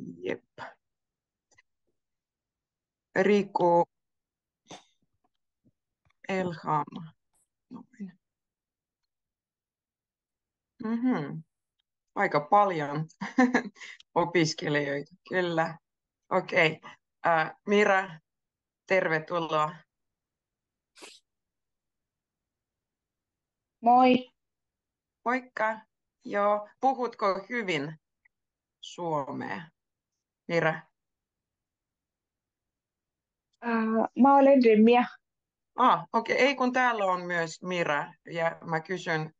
Jep. Riku, Elham. Noin. Aika paljon opiskelijoita, kyllä. Okei. Mira, tervetuloa. Moi. Moikka. Joo, puhutko hyvin suomea? Mira. Mä olen Remia. Okei. Ei kun täällä on myös Mira ja mä kysyn.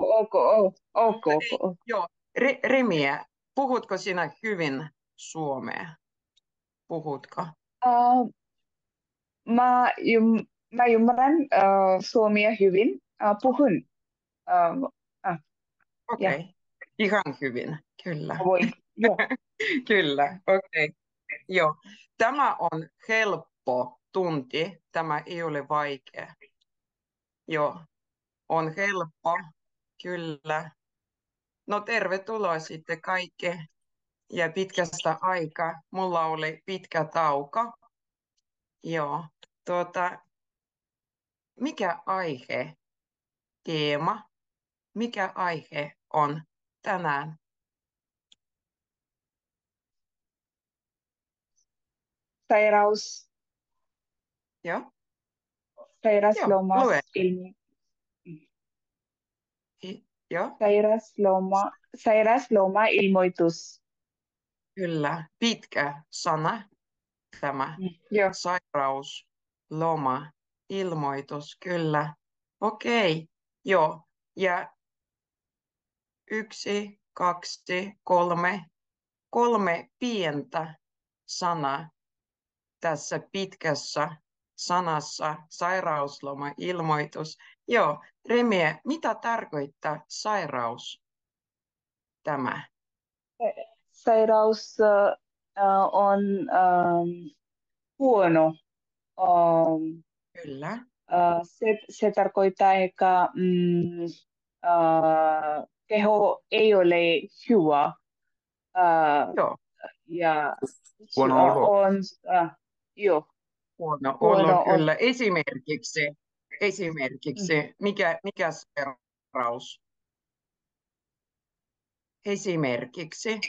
Ok. Joo, Rimiä, puhutko sinä hyvin suomea? Puhutko? Uh, mä, yum, mä ymmärrän suomea hyvin. Puhun. Ja Okei. Ihan hyvin, kyllä. voin. Joo. Kyllä, okei. Joo. Tämä on helppo tunti. Tämä ei ole vaikea. Joo, on helppo, kyllä. No tervetuloa sitten kaikki. Ja pitkästä aikaa. Mulla oli pitkä tauko. Joo. Mikä aihe, teema, mikä aihe on tänään? Sairaus, Joo, joo, lue. sairauslomailmi, Joo, sairauslomailmoitus. kyllä. Pitkä sana tämä. Joo. Sairaus, loma, ilmoitus, kyllä. Okei, joo. Ja 1, 2, 3. 3 pientä sanaa tässä pitkässä sanassa sairausloma, ilmoitus. Joo, Remie, mitä tarkoittaa sairaus tämä? Sairaus on huono. Kyllä, Se tarkoittaa, että keho ei ole hyvä. joo, Ja Huono olo. on joo, huono olo, huono olo. kyllä. Esimerkiksi mikä sairaus? Esimerkiksi,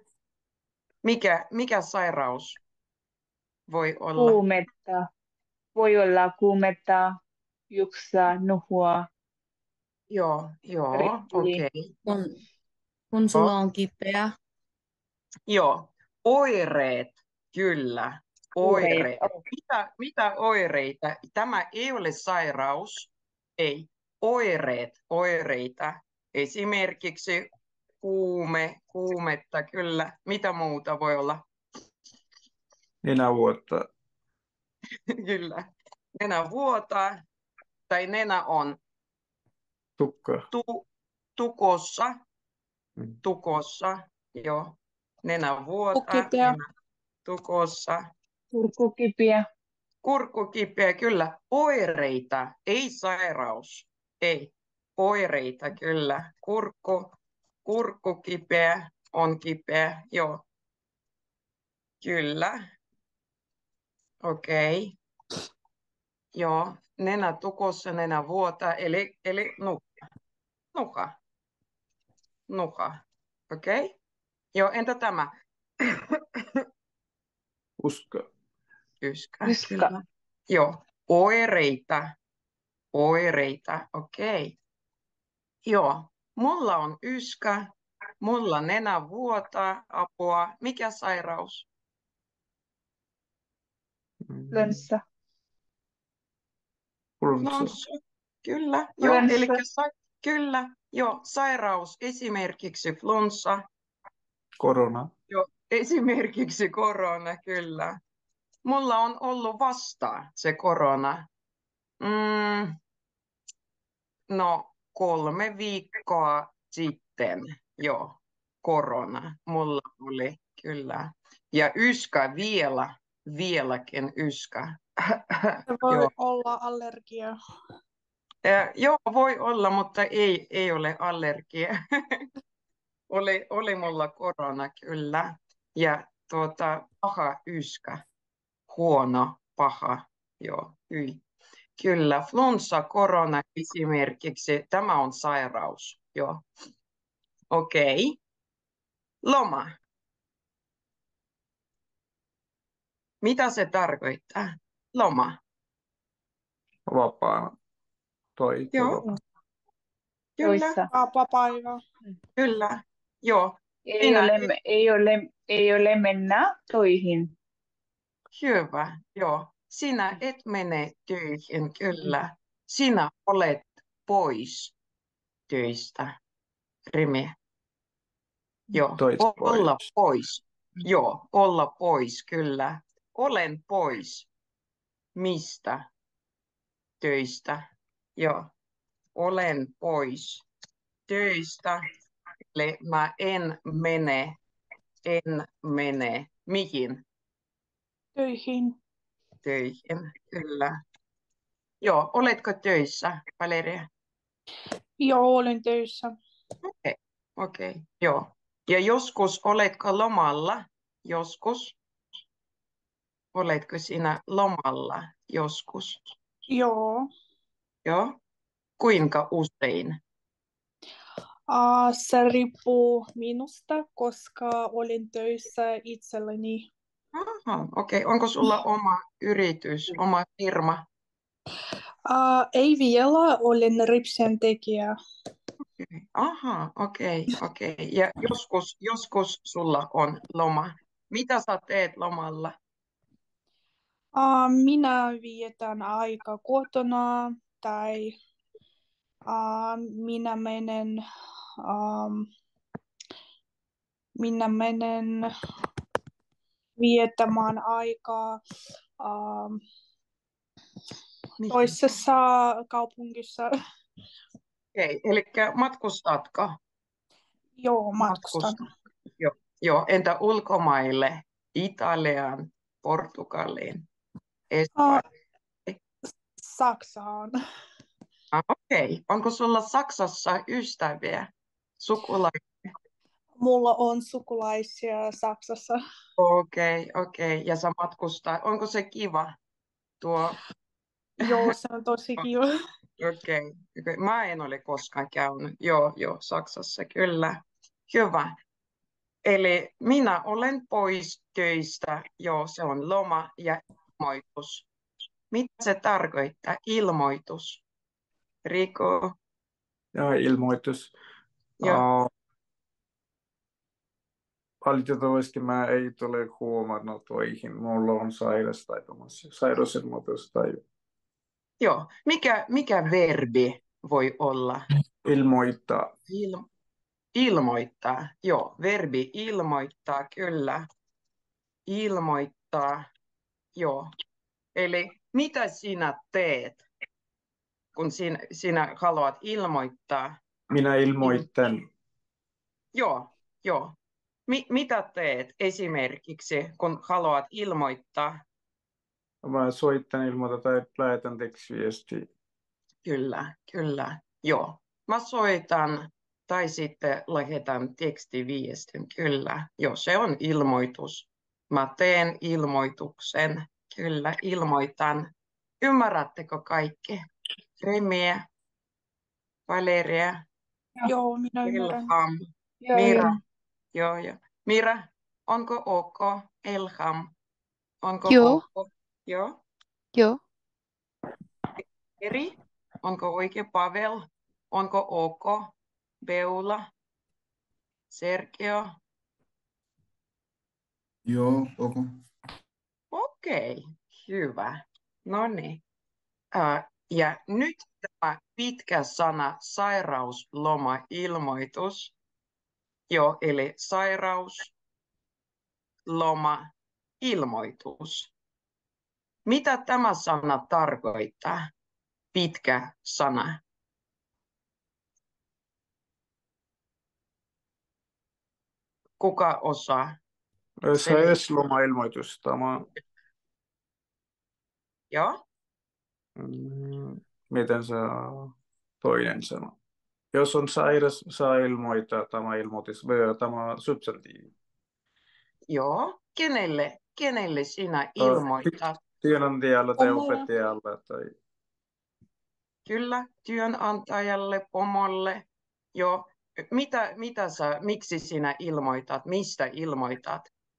mikä sairaus voi olla? Kuumetta. Voi olla kuumetta, juksaa, nuhua, Joo, rikki. okei. Kun sulla on kipeä. Joo, oireet, kyllä, oireet. Oh. Mitä oireita? Tämä ei ole sairaus, ei. Oireita. Esimerkiksi kuumetta, kyllä. Mitä muuta voi olla? Nenä vuotta. Kyllä. Nenä vuotaa tai nenä on Tukka. tukossa. Mm. Tukossa, joo. Nenä vuotaa, Kipeä. nenä tukossa. Kurkku kipeä. Kurkku kipeä, kyllä. Oireita, ei sairaus. Ei. Oireita, kyllä. Kurkku kipeä, on kipeä, joo. Kyllä. Okei. Joo. Nenä tukossa, nenä vuotaa, eli nuka. Okei. Joo, entä tämä? Uska. Yskä, Yska. kyllä. Joo. Oireita, okei. Joo, mulla on yskä, mulla nenä vuotaa, apua. Mikä sairaus? Flunssa. Flunssa. Kyllä, joo, eli Flunssa. kyllä, joo, sairaus, esimerkiksi flunssa. Korona. Joo, esimerkiksi korona, kyllä. Mulla on ollut vasta se korona. No, 3 viikkoa sitten, joo, korona mulla oli, kyllä. Ja yskä vieläkin yskä. Se voi Joo. olla allergia. Joo, voi olla, mutta ei ole allergia. Oli mulla korona, kyllä. Ja paha yskä. Huono, paha. Joo, hyi. Kyllä, flunssa, korona esimerkiksi. Tämä on sairaus. Joo. Okei. Loma. Mitä se tarkoittaa? Loma. Vapaana. Joo, Vapaa. kyllä, Toissa. Vapaa-päivä. kyllä. Joo, Ei Minä- ole, ei ole mennä töihin. hyvä. Joo. Sinä et mene töihin, kyllä. Sinä olet pois töistä. Rimi. Joo, Tois olla pois. pois. Joo, olla pois, kyllä. Olen pois. Mistä? Töistä. Joo, olen pois töistä. Eli mä en mene. Mihin? Töihin. Töihin, kyllä. Joo, oletko töissä, Valeria? Joo, olen töissä. Okei, joo. Ja joskus oletko lomalla? Joskus. Oletko sinä lomalla joskus? Joo. Joo. Kuinka usein? Se riippuu minusta, koska olin töissä itselleni. Aha, okei. Onko sulla oma yritys, oma firma? Ei vielä, olen ripsen tekijä. Aha, okei. Ja joskus sulla on loma. Mitä sä teet lomalla? Minä vietän aika kotona tai minä menen, minä menen viettämään aikaa Mihin? toisessa kaupungissa. Okei, eli matkustatko? Joo, matkustan. Joo, entä ulkomaille? Italiaan, Portugaliin, Ah, Espanjaan? Saksaan. Okei, onko sulla Saksassa ystäviä, sukulaisia? Mulla on sukulaisia Saksassa. Okei. Ja sä matkustaa. Onko se kiva? Tuo, Joo, se on tosi kiva. okei. Mä en ole koskaan käynyt. Joo, Saksassa, kyllä. Hyvä. Eli minä olen pois töistä. Joo, se on loma ja ilmoitus. Mitä se tarkoittaa, ilmoitus? Riko? Ja ilmoitus. Joo. Valitettavasti mä ei tule huomannut töihin. Mulla on sairausilmoitus tai Joo. Mikä verbi voi olla? ilmoittaa. Ilmoittaa. Joo, verbi ilmoittaa, kyllä. Ilmoittaa. Joo. Eli mitä sinä teet, kun sinä haluat ilmoittaa? Minä ilmoitan. Joo. Mitä teet esimerkiksi, kun haluat ilmoittaa? Mä soitan ilmoitan tai lähetän tekstiviestiä. Kyllä. Joo. Mä soitan tai sitten lähetän tekstiviestin. Kyllä. Joo, se on ilmoitus. Mä teen ilmoituksen. Kyllä, ilmoitan. Ymmärrättekö kaikki? Remiä, Valeria, Joo, minä ymmärrän. Ilham, Joo, Mira. joo. Joo. Mira, onko ok? Ilham, onko Joo. ok? Joo. Joo. Eri, onko oikein? Pavel, onko ok? Beula, Sergio. Joo, ok. Okei, hyvä. No niin. Ja nyt tämä pitkä sana sairausloma-ilmoitus. Joo, eli sairausloma-ilmoitus. Mitä tämä sana tarkoittaa? Pitkä sana. Kuka osaa? Sairauslomailmoitus. Tämä, Joo? miten se toinen sana? Jos on sairas, saa ilmoittaa tämä ilmoitus, tämä substantiivi. Joo. Kenelle sinä Tai ilmoitat? työnantajalle tai Pomolle. opettajalle tai Kyllä, työnantajalle, pomolle. Joo. Miksi sinä ilmoitat? Mistä ilmoitat?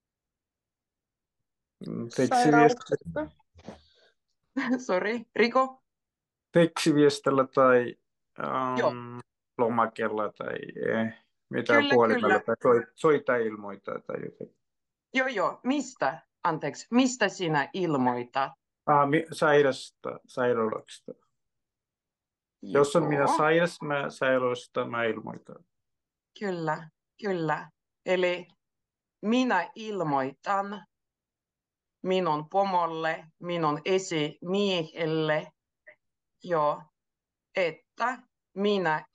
Sairauksista. Sori, Riko? tekstiviestillä tai Joo. lomakella tai mitä Kyllä, puhelimella kyllä. tai soittaa ilmoittaa tai jotain. Joo. Mistä sinä ilmoitat? Sairauksista. Jos on minä Joo, sairas, mä sairaudesta mä ilmoitan. kyllä. Eli minä ilmoitan minun pomolle, minun esimiehelle, joo, että minä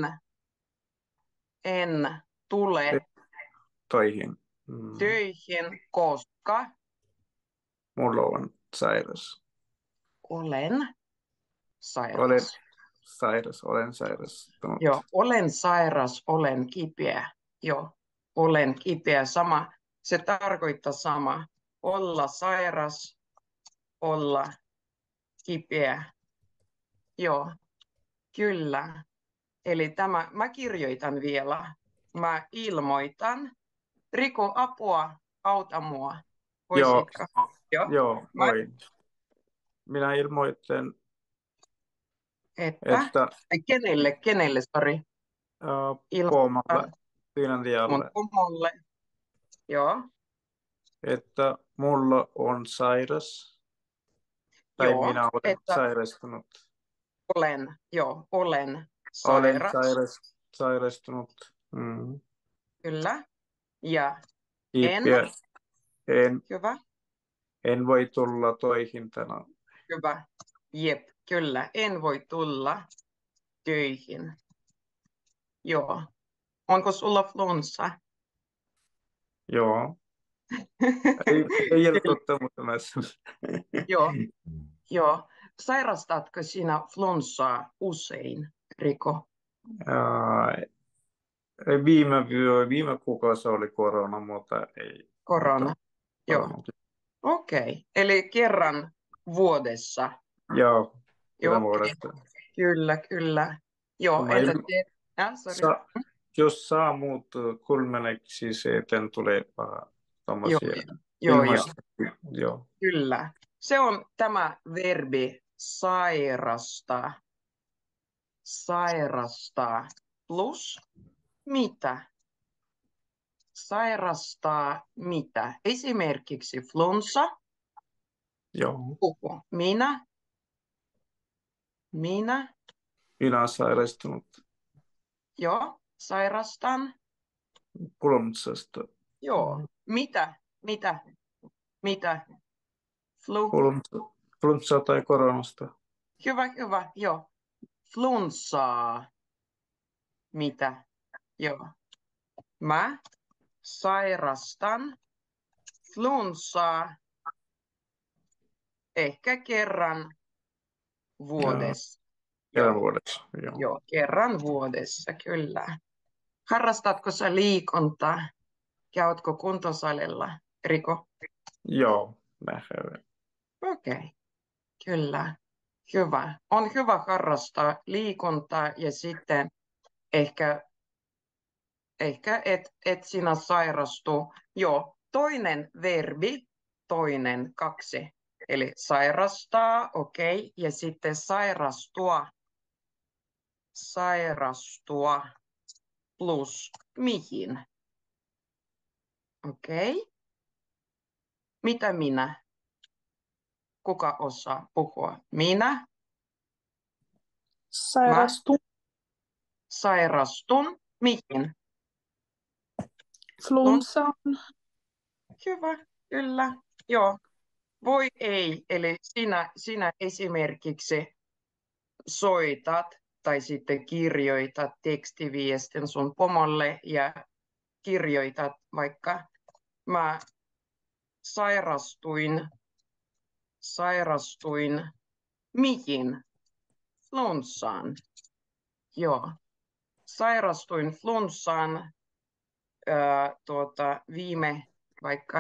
en tule Toihin. töihin, koska Mulla on sairas. olen Olen sairas. olen sairas. Joo, olen sairas, olen kipeä. Joo, olen kipeä. Sama, se tarkoittaa sama. Olla sairas, olla kipeä. Joo, kyllä. Eli mä kirjoitan vielä. Mä ilmoitan. Riko, apua, auta mua. Voisitko? Joo, Mä, voin. Minä ilmoitan, että, että kenelle, sori. Poomalle, Ilmoitan mun työnantajalle, pomolle. Joo, että mulla on sairas tai joo, minä olen että sairastunut. olen Olen sairas. sairastunut. Kyllä. Ja Kipeä. hyvä, En voi tulla toihin tänään. hyvä. Jep, kyllä. En voi tulla töihin. Joo. Onko sulla flunssa? Joo. Ei ole totta, mutta mä Joo. Sairastatko sinä flunssaa usein, Riko? Viime kuukausi oli korona, mutta ei. Korona. Joo. Okei. Eli kerran vuodessa. Joo. Joo, Vuodesta. kyllä. Joo, Mä entä ilmo- sorry. Jos saa muuttua kulmeneksi, se eteen tulee tommosia Joo. Joo. Kyllä. Se on tämä verbi sairastaa plus mitä? Sairastaa mitä? Esimerkiksi flunssa. Joo. Puhu. Minä Minä olen sairastunut joo, sairastan. flunssasta. Joo. Mitä? Flu. Flunssa tai koronasta. Hyvä. Joo. Flunssaa. Mitä? Joo. Mä sairastan flunssaa ehkä kerran vuodessa. Kerran vuodessa. Joo, kerran vuodessa, kyllä. Harrastatko sä liikuntaa? Käytkö kuntosalilla, Riko? Joo, nähdään. Okei, kyllä. Hyvä. On hyvä harrastaa liikuntaa ja sitten ehkä et sinä sairastu. Joo, toinen verbi, kaksi. Eli sairastaa, okei, ja sitten sairastua plus mihin? Okei. Mitä minä? Kuka osaa puhua? Minä sairastun. Mihin? Flunssaan. Hyvä, kyllä. Joo. Voi ei, eli sinä esimerkiksi soitat tai sitten kirjoitat tekstiviestin sun pomolle ja kirjoitat vaikka mä sairastuin mihin? Flunssaan. Joo. Sairastuin flunssaan viime vaikka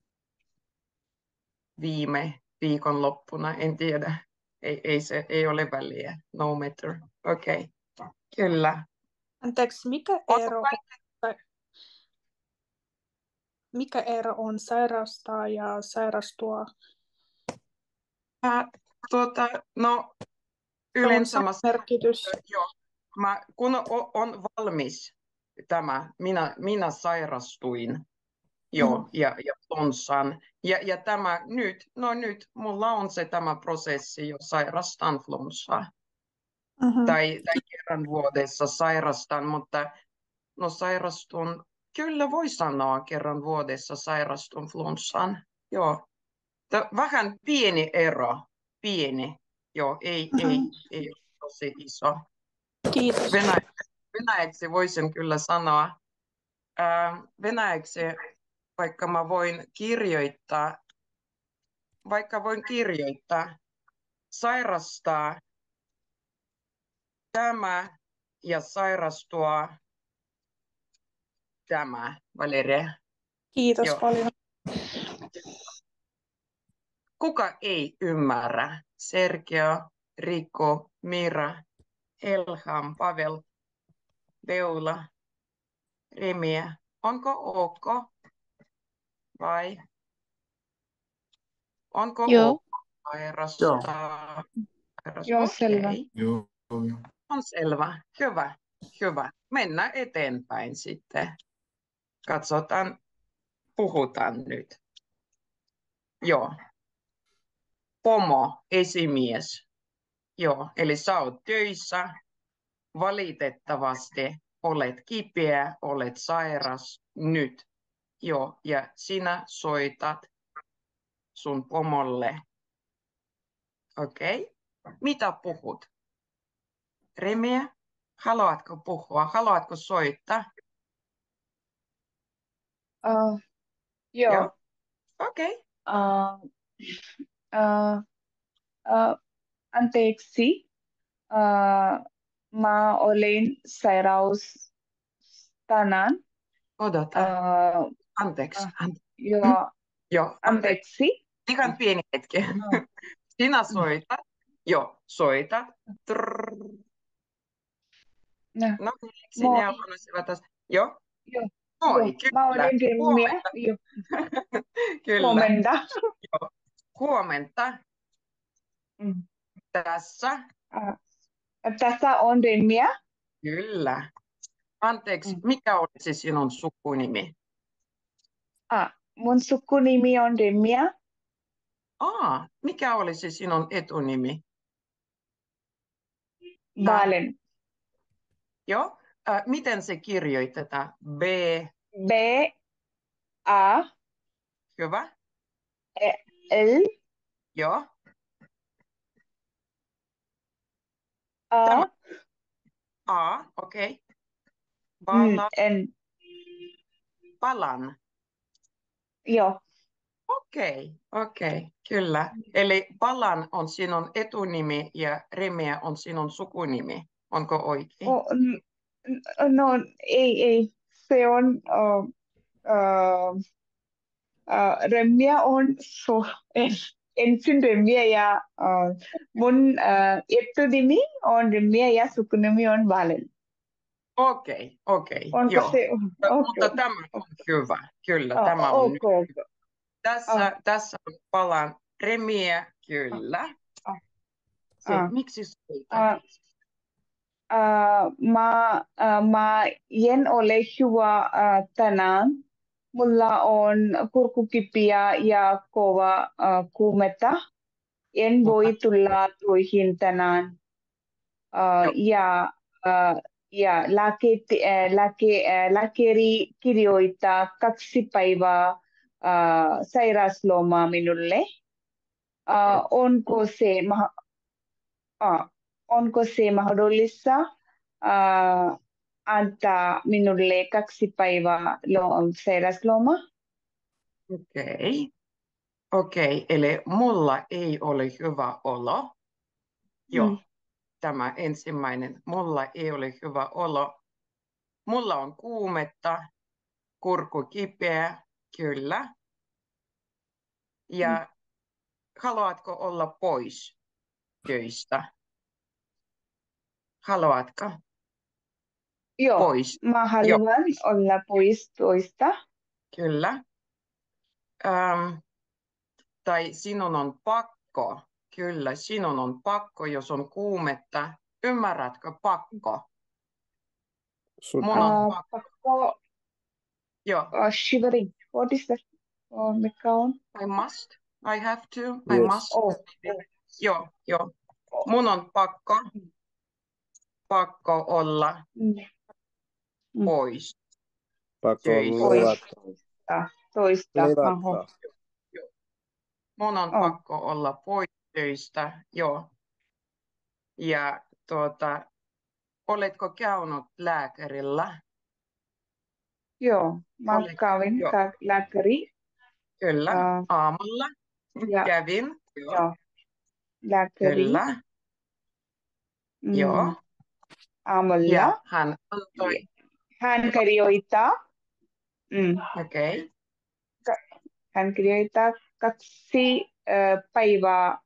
viime viikonloppuna, en tiedä. Ei ole väliä, no matter. Okei, kyllä. Anteeksi, Oletko mikä ero on sairastaa ja sairastua? No Se on yleensä merkitys. joo, kun on valmis tämä, minä sairastuin ja flunssaan. Ja tämä nyt mulla on se tämä prosessi, jo sairastan flunssaa. Tai kerran vuodessa sairastan, mutta no sairastun, kyllä voi sanoa kerran vuodessa sairastun flunssaan. Joo. Vähän pieni ero, pieni. Joo, ei ole tosi iso. Kiitos. Venäjäksi voisin kyllä sanoa. Venäjäksi, vaikka voin kirjoittaa, sairastaa tämä ja sairastua tämä, Valeria. Kiitos Joo. paljon. Kuka ei ymmärrä? Sergio, Rico, Mira, Elham, Pavel, Veula, Remia. Onko ok? Vai onko Joo. ok sairastaa? Joo, selvä. Okei. On selvä. Hyvä. Mennään eteenpäin sitten. Katsotaan, puhutaan nyt. Joo. Pomo, esimies. Joo, eli sä oot töissä. Valitettavasti olet kipeä, olet sairas nyt. Joo, ja sinä soitat sun pomolle. Okei. Mitä puhut? Remia, haluatko puhua? Haluatko soittaa? Joo. Okei. Anteeksi. Mä olin sairaus tänään. Odota. Anteeksi. Joo, anteeksi. Ihan pieni hetki. Sinä soitat. Joo, soitat. Trrr. No, sinä olisivat tässä. Joo. Joo. Moi, Mä kyllä. olen Remia. Kyllä. Huomenta. Joo. Huomenta. Tässä. Tässä on Remia. Kyllä. Anteeksi, mikä olisi sinun sukunimi? Mun sukunimi on Remia. Mikä olisi sinun etunimi? Valen. Joo. Miten se kirjoitetaan? B A Hyvä. L Joo. Okei. N. Balan. Joo. Okei, kyllä. Eli Balan on sinun etunimi ja Remia on sinun sukunimi. Onko oikein? No, ei. Se on Remia on ensin Remia ja mun etunimi on Remia ja sukunimi on Valen. Okei. Onko Joo. se? Mutta tämä on hyvä. Kyllä, tämä on hyvä. Tässä on Balan Remia, kyllä. Miksi soitat? Mä en ole hyvä tänään. Mulla on kurkkukipeä ja kova kuumetta. En voi tulla töihin tänään. Ja lääkäri kirjoittaa 2 päivää sairauslomaa minulle. Onko se mahdollista antaa minulle 2 päivää sairausloma? Okei, eli mulla ei ole hyvä olo. Joo, tämä ensimmäinen. Mulla ei ole hyvä olo. Mulla on kuumetta, kurkku kipeä kyllä. Ja haluatko olla pois töistä? Haluatko Joo, pois? mä Joo, haluan olla pois toista. kyllä. Tai sinun on pakko. Kyllä, sinun on pakko, jos on kuumetta. Ymmärrätkö pakko? Sun, Mun on pakko. Pakko, Joo, shivering. What is that? Mikä on? I must. I have to. I yes. must. Oh, Joo, joo. oh. Mun on pakko olla pois Pakko töistä. Pois levätä. toista. Maho. Levätä. Mun on Oh. pakko olla pois töistä, joo. Ja oletko käynyt lääkärillä? Joo, mä kävin Joo, lääkäri. kyllä. Aamulla Ja, kävin. Joo, joo, lääkäri. kyllä. Joo. Aamulla. Ja hän antoi. Hän kirjoittaa. Okei. Hän kirjoittaa 2 päivää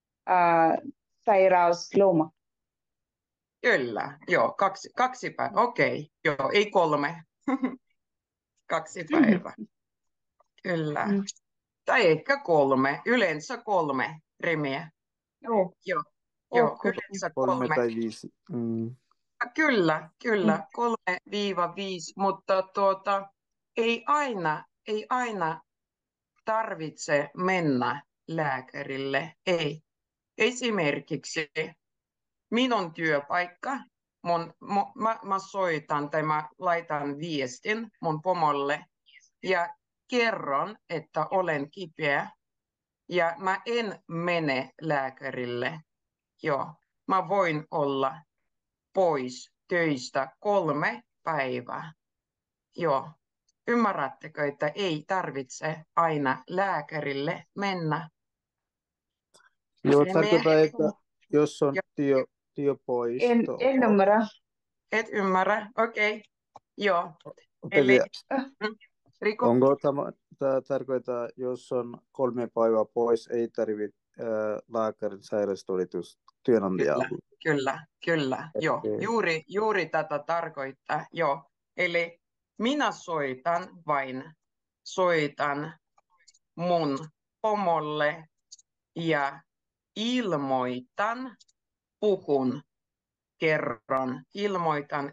sairausloma. Kyllä, joo, kaksi päivää. Okei, joo, ei 3. 2 päivää. Kyllä. Tai ehkä 3, yleensä 3 rimiä. Joo. Joo, Oh, yleensä 3 3. tai 5. Kyllä, 3-5, mutta ei aina tarvitse mennä lääkärille. Ei. Esimerkiksi minun työpaikka, mä soitan tai mä laitan viestin mun pomolle ja kerron, että olen kipeä ja mä en mene lääkärille. Joo, mä voin olla pois töistä 3 päivää. Joo, ymmärrättekö, että ei tarvitse aina lääkärille mennä? Joo, Remi, tarkoittaa, että jos on työ pois. En ymmärrä. et ymmärrä? Okei. Joo, Eli Riku, onko tämä tarkoittaa, jos on 3 päivää pois, ei tarvitse lääkärin sairastodistus työnantajalta? Kyllä. Joo, Okei. juuri tätä tarkoittaa. Joo, eli minä soitan mun pomolle ja ilmoitan,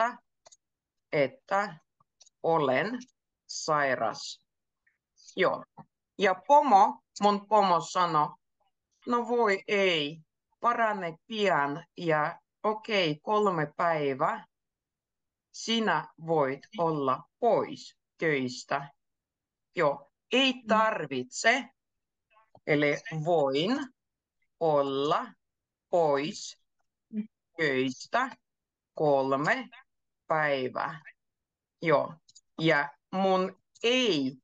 että olen sairas. Joo. Ja mun pomo sanoi, no voi ei, parane pian ja okei, 3 päivää. Sinä voit olla pois töistä. Joo, ei tarvitse, eli voin olla pois töistä 3 päivää. Joo, ja mun ei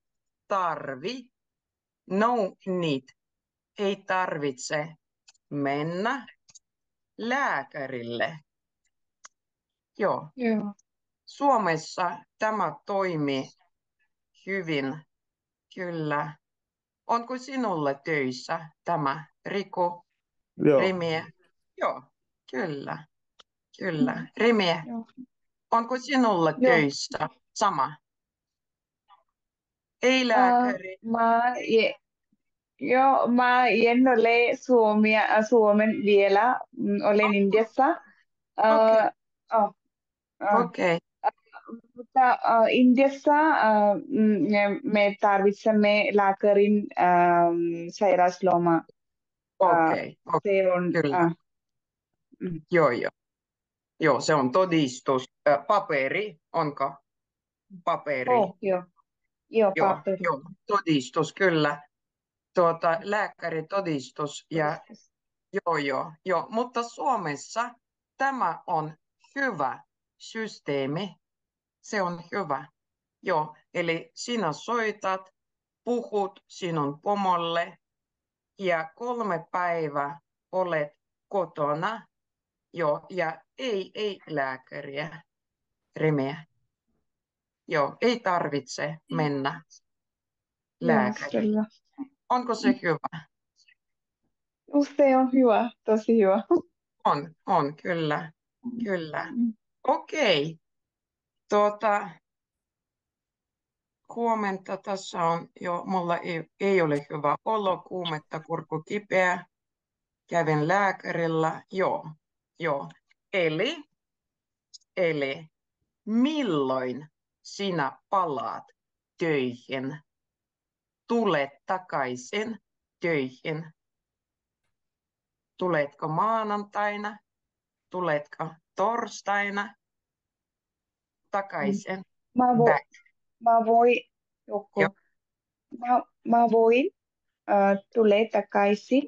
tarvitse mennä lääkärille. Joo. Joo. Suomessa tämä toimii hyvin, kyllä. Onko sinulle töissä tämä, Riku, Joo. Rimiä? Joo, kyllä. Rimiä, Joo. onko sinulle Joo. töissä sama? Ei lääkäri. Mä en ole Suomen vielä. Olen Indiassa. Okei. Mutta Indiassa me tarvitsemme lääkärin sairausloma. Okei. Se on, Kyllä. Joo, se on todistus. Paperi, onko paperi? Joo, paperi. Joo, todistus, kyllä. Lääkäritodistus. Ja, joo. Mutta Suomessa tämä on hyvä systeemi. Se on hyvä. Joo, eli sinä soitat, puhut sinun pomolle ja 3 päivää olet kotona. Joo, ja ei lääkäriä, Remeä. Joo, ei tarvitse mennä Joo, lääkäriin. selvä. Onko se hyvä? Se on hyvä, tosi hyvä. On, kyllä, kyllä. Mm. Okei, huomenta tässä on jo, mulla ei ole hyvä olo, kuumetta, kurkku kipeä, kävin lääkärillä, joo. Eli milloin sinä palaat töihin? Tulet takaisin töihin. Tuletko maanantaina? Tuletko torstaina? Takaisin. Mä, Back. mä voin, Joo. joku, mä voin tulee takaisin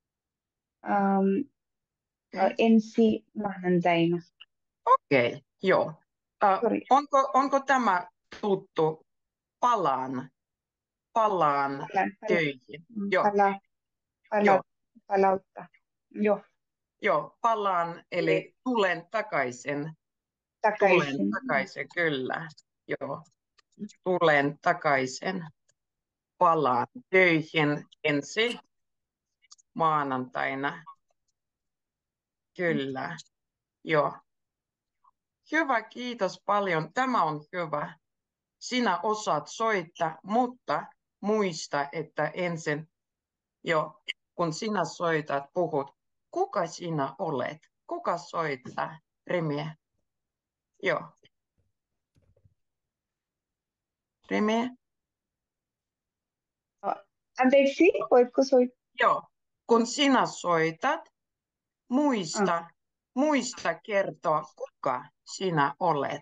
Okei. ensi maanantaina. Okei, joo. Sorry. Onko tämä tuttu? Palaan Palaan. töihin. Joo, Joo. Palautta. joo, palaan, eli tulen takaisin. Tulen takaisin, kyllä. Joo, tulen takaisin. Palaan töihin ensi maanantaina. Kyllä, joo. Hyvä, kiitos paljon. Tämä on hyvä. Sinä osaat soittaa, mutta muista, että ensin, kun sinä soitat, puhut, kuka sinä olet? Kuka soittaa? Remiä. Joo. Remiä. Anteeksi, voitko soittaa? Joo. Kun sinä soitat, muista kertoa, kuka sinä olet.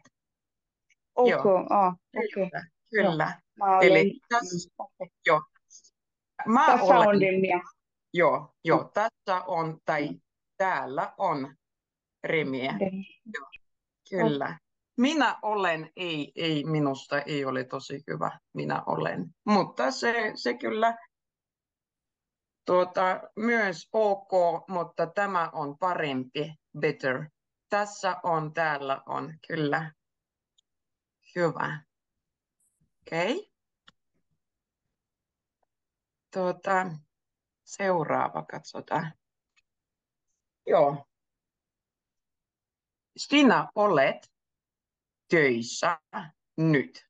Okei. Kyllä. Mä olen, Eli tässä, joo. tässä on Remia. Joo, tässä on, tai täällä on Remiä. Joo, kyllä. Minä olen, ei, minusta ei ole tosi hyvä, minä olen. Mutta se kyllä myös ok, mutta tämä on parempi, better. Tässä on, täällä on, kyllä. Hyvä. Okei. Seuraava, katsotaan. Joo. Sinä olet töissä nyt.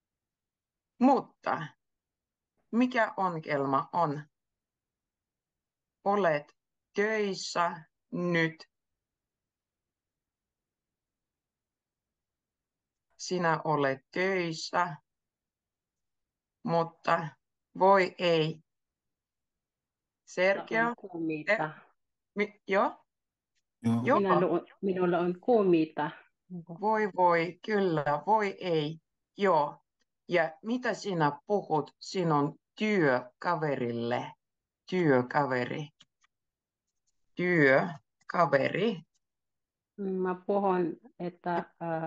Mutta mikä ongelma on? Olet töissä nyt. Sinä olet töissä, mutta voi ei. Sergio? Kuumita. Joo? Minulla on kuumita. Voi, kyllä, voi ei. Joo. Ja mitä sinä puhut sinun työkaverille? Työkaveri. Mä puhun, että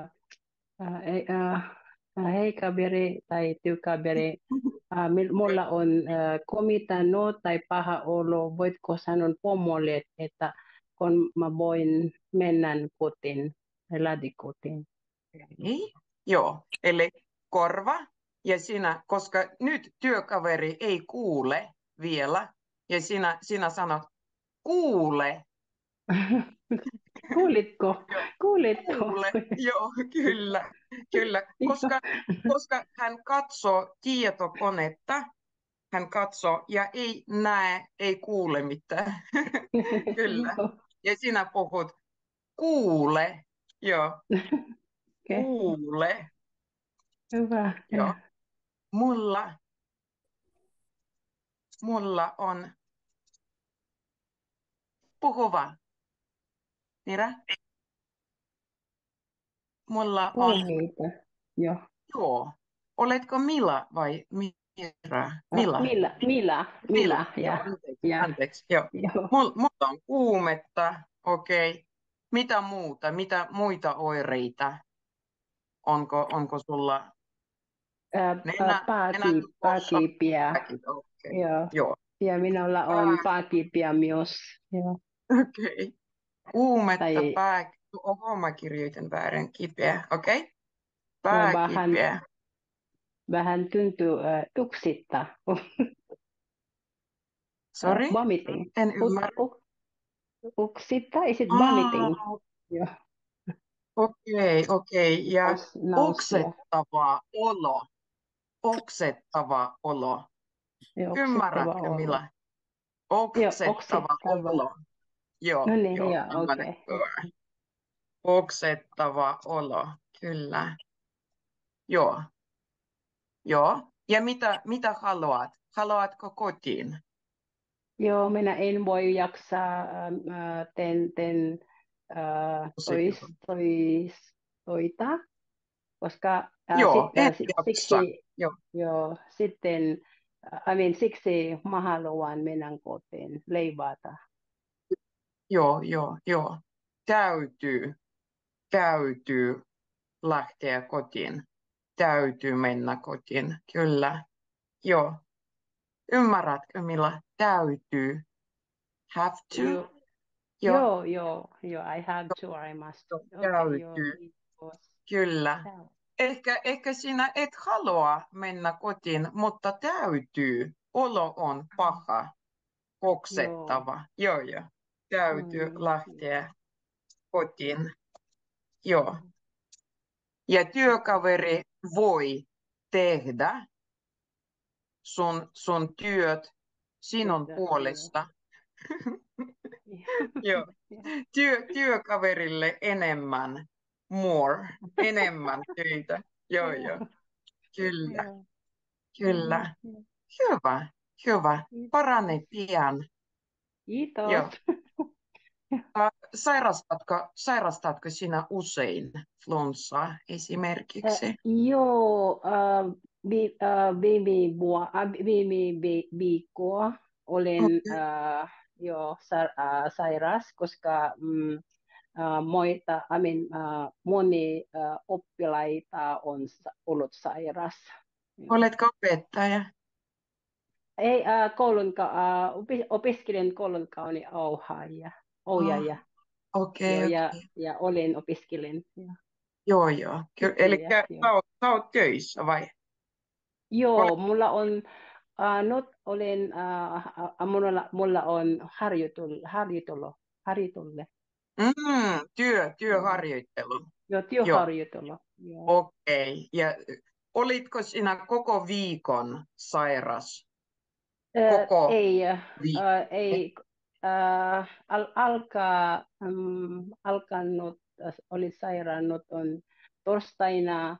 hei kaveri tai työkaveri, mulla on komita no tai paha olo, voitko sanoa pomolle, että kun mä voin mennä kotiin, lähdikotiin. Ei. Joo, eli korva ja sinä, koska nyt työkaveri ei kuule vielä ja sinä sanot kuule. Kuulitko? Kuule. Joo, kyllä. Koska hän katsoo tietokonetta, hän katsoo ja ei näe, ei kuule mitään. Kyllä. Ja sinä puhut kuule. Joo. Okay. Kuule. Hyvä. Joo. Mulla on puhuva. Mira? Mulla on... Kuumiita. Joo. Oletko Mila vai Mira? Mila. Anteeksi. Joo. Mulla on kuumetta. Okei. Mitä muuta? Mitä muita oireita? Onko sulla... Pääkipiä. Joo. Ja minulla on pääkipiä myös. Okei. Kuumetta, mä kirjoitan väärin, kipeä. Okei. vähän, Pääkipeä. vähän tuntuu tuksittaa. Sorry? Vomiting. En ymmärrä. Uksittaa, is it Ah, vomiting? Joo, okei. Ja nausea. oksettava olo. Oksettava olo. Ja oksettava Ymmärrätkö, olo. Mila? Joo, Oksettava oksettava. olo. Joo, No niin, joo, joo, ymmärrän. okei. Oksettava olo, kyllä. Joo, joo. Ja mitä haluat? Haluatko kotiin? Joo, minä en voi jaksaa toita, koska Joo, en jaksa. siksi, Joo, joo, sitten, siksi mä haluan mennä kotiin, leivata. joo. Täytyy lähteä kotiin. Täytyy mennä kotiin, kyllä. Joo. Ymmärrätkö, Milla? Täytyy. Have to? Joo, I have to, I must. Okei, joo, Täytyy, kiitos. kyllä. Ehkä sinä et halua mennä kotiin, mutta täytyy. Olo on paha, oksettava. Joo. Täytyy lähteä kotiin. Joo. Ja työkaveri voi tehdä sun työt sinun puolesta. Joo. Työkaverille enemmän, enemmän töitä. Joo. Kyllä. Hyvä. Parane pian. Kiitos. Joo. Sairastatko sinä usein flunssaa esimerkiksi? Joo, viime viikkoa olen sairas, koska moni oppilaita on ollut sairas. Oletko opettaja? Ei, opiskelen koulunkäynnin ohjaaja. Okei. Ja olen opiskelen. Joo. Eli sä oot töissä vai? Joo, mulla on harjoitulle. Työharjoittelu. Joo, työharjoittelu. Okei. Ja olitko sinä koko viikon sairas? Ei. Olin sairannut on torstaina.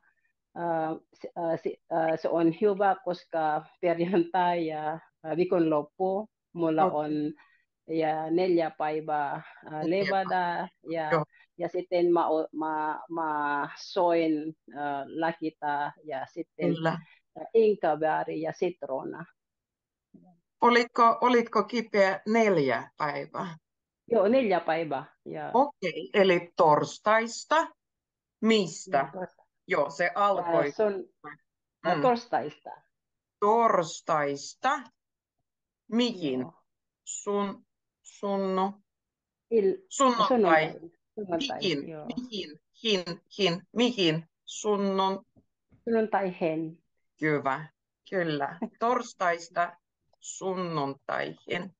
Se on hyvä, koska perjantai ja viikonloppu mulla on 4 päivää levätä ja sitten mä soin lakita ja sitten inkivääri ja sitrona. Olitko kipeä 4 päivää? Joo, 4 päivää. Okei, eli torstaista. Mistä? Joo, se alkoi. Torstaista. Torstaista. Mihin? Sunnuntai. Mihin? Sunnuntaihin. Kyllä. Torstaista sunnuntaihin.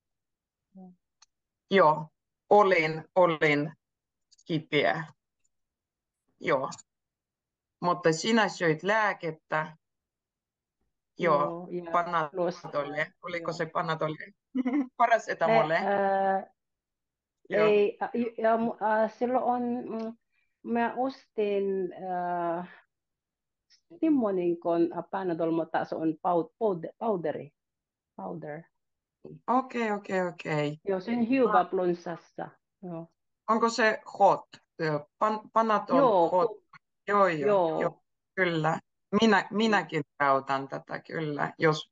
Joo, olin kipeä. Joo. Mutta sinä söit lääkettä. Joo, Panatolle. Oliko se Panatolle? Parasetamolle? Ei, silloin mä ostin semmoinen kuin Panadol, mutta se on powder. Okei. Joo, se on hyvä flunssassa. Onko se hot? Panadol hot? Joo. Kyllä. Minäkin käytän tätä kyllä, jos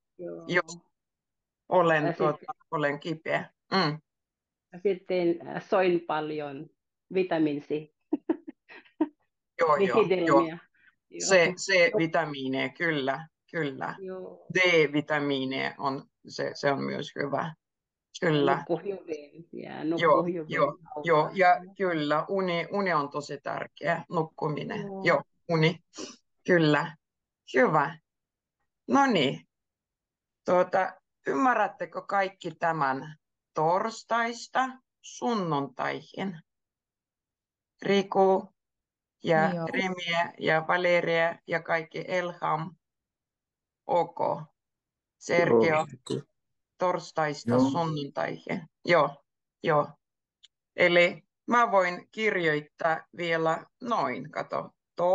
olen kipeä. Sitten soin paljon vitamiin C. Joo. Hedelmiä. C-vitamiineja, kyllä. D-vitamiineja se on myös hyvä. Kyllä. Nukku hyvin. Joo, ja kyllä, uni on tosi tärkeä, nukkuminen. Joo. uni. Kyllä. Hyvä. No niin. Ymmärrättekö kaikki tämän torstaista sunnuntaihin? Riku ja Joo. Remiä ja Valeria ja kaikki Elham. Ok. Sergio, torstaista Joo. sunnuntaihin. Joo. Eli mä voin kirjoittaa vielä noin, kato,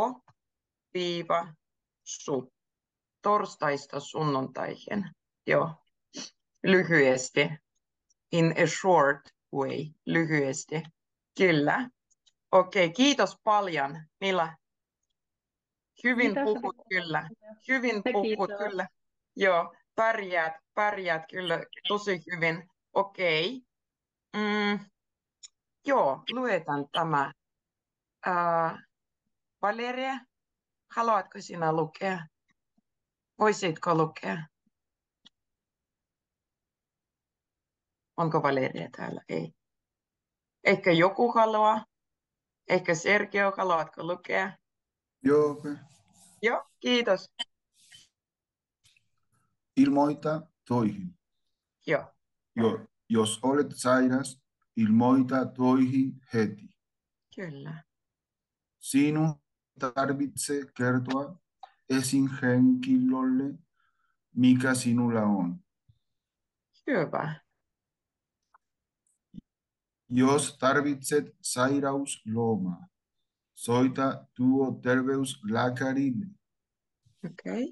su, torstaista sunnuntaihin. Joo, lyhyesti, in a short way, lyhyesti. Kyllä. Okei, kiitos paljon, Mila. Hyvin Kiitos. puhut, kyllä. Hyvin Kiitos. puhut, kyllä. Joo, pärjäät kyllä tosi hyvin. Okei. Joo, luetaan tämä. Valeria, haluatko sinä lukea? Voisitko lukea? Onko Valeria täällä? Ei. Ehkä joku haluaa. Ehkä Sergio, haluatko lukea? Joo, okei. Joo, kiitos. Ilmoita toihin. Joo, Jos olet sairas, ilmoita toihin heti. kyllä. Sinun tarvitsee kertoa esihenkilölle, mikä sinulla on. Hyvä. Jos tarvitset sairauslomaa, soita terveyslääkärille. Okei.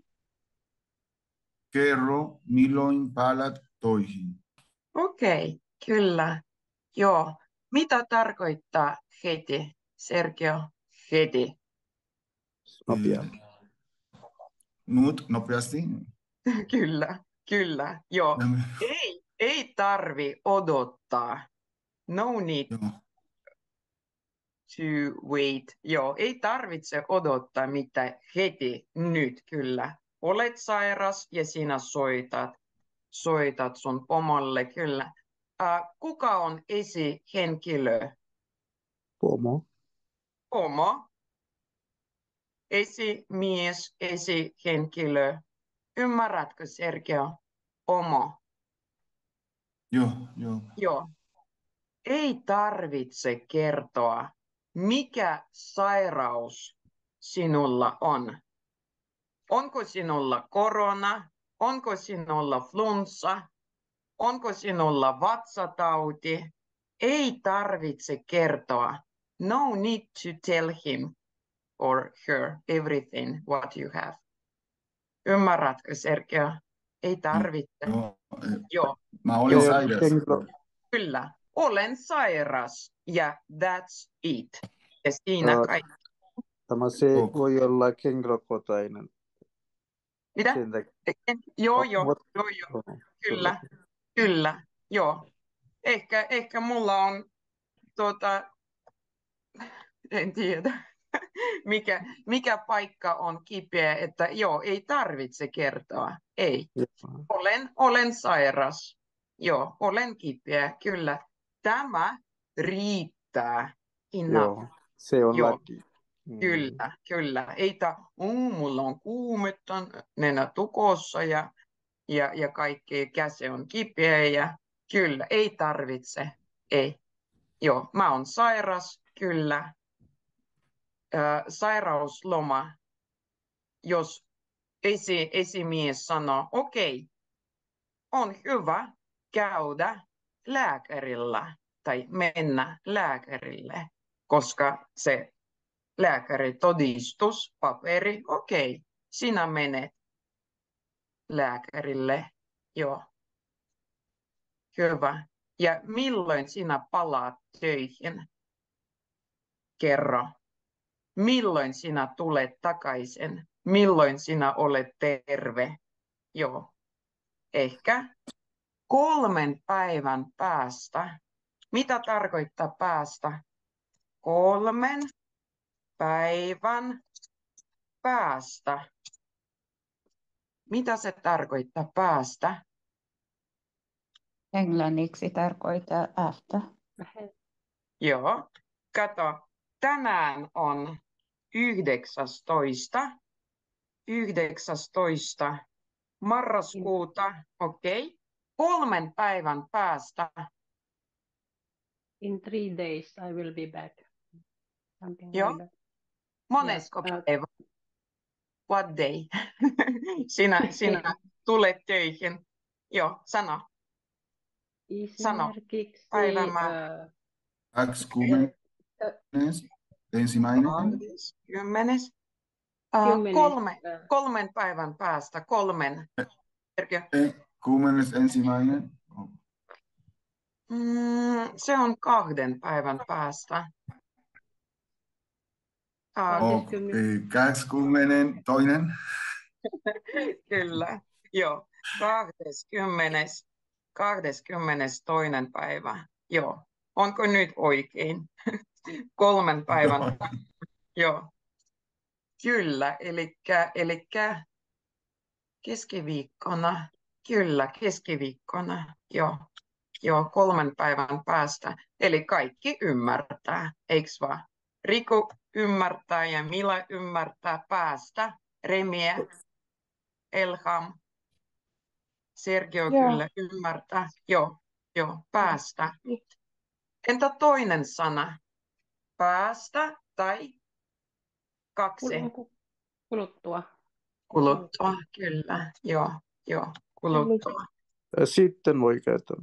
Kerro, milloin palat toihin. Okei, kyllä. Joo. Mitä tarkoittaa heti, Sergio? Heti. Nopea. Nyt nopeasti. Kyllä. Joo. Ei tarvi odottaa. No need Joo. to wait. Joo, ei tarvitse odottaa mitään heti, nyt kyllä. Olet sairas ja sinä soitat sun pomolle, kyllä. Kuka on esihenkilö? Pomo. Pomo. Esimies, esihenkilö. Ymmärrätkö, Sergio? Pomo. Joo. Ei tarvitse kertoa, mikä sairaus sinulla on. Onko sinulla korona? Onko sinulla flunssa? Onko sinulla vatsatauti? Ei tarvitse kertoa. No need to tell him or her everything what you have. Ymmärrätkö, Sergio? Ei tarvitse. Joo. Mä olen Joo, sairas. Kyllä. Olen sairas ja that's it. Ja siinä kaikki. Tämä se voi olla henkilökohtainen. Mitä? Sen takia. Joo. Kyllä. Kyllä. Joo. Ehkä mulla on en tiedä. Mikä paikka on kipeä, että joo, ei tarvitse kertoa. Ei. Olen sairas. Joo, olen kipeä, kyllä. Tämä riittää. Joo, se on Joo. laki. Kyllä. Ei mulla on kuumetta, nenä tukossa ja kaikki käsi on kipeä ja kyllä, ei tarvitse. Ei. Joo, mä oon sairas, kyllä. Sairausloma, jos esimies sanoo, okei, on hyvä käydä lääkärillä tai mennä lääkärille, koska se lääkäritodistus, paperi, okei, sinä menet lääkärille, joo, hyvä. Ja milloin sinä palaat töihin? Kerro. Milloin sinä tulet takaisin? Milloin sinä olet terve? Joo. Ehkä 3 päivän päästä. Mitä tarkoittaa päästä? 3 päivän päästä. Mitä se tarkoittaa päästä? Englanniksi tarkoittaa after. Joo. Kato, tänään on 19. marraskuuta, okei. 3 päivän päästä, In 3 days I will be back. Something joo. like that. Monesko Yeah, päivä? What day? Sinä tulet töihin. Joo, sano. Esimerkiksi Päivämäärä. 20. ensimmäinen. 20. 3 päivän päästä, 3. Sergio. 11. Se on 2 päivän päästä. 22. Kyllä, joo. 22. päivä. Joo. Onko nyt oikein? 3 päivän. Joo. Kyllä, elikkä keskiviikkona. Kyllä, keskiviikkona. Joo, 3 päivän päästä. Eli kaikki ymmärtää, eikö vaan? Riku ymmärtää ja Mila ymmärtää päästä. Remie, Elham, Sergio kyllä ymmärtää. Joo, päästä. Entä toinen sana? Päästä tai 2? kuluttua. Kuluttua, kyllä. Joo, kuluttua. Sitten voi käyttää.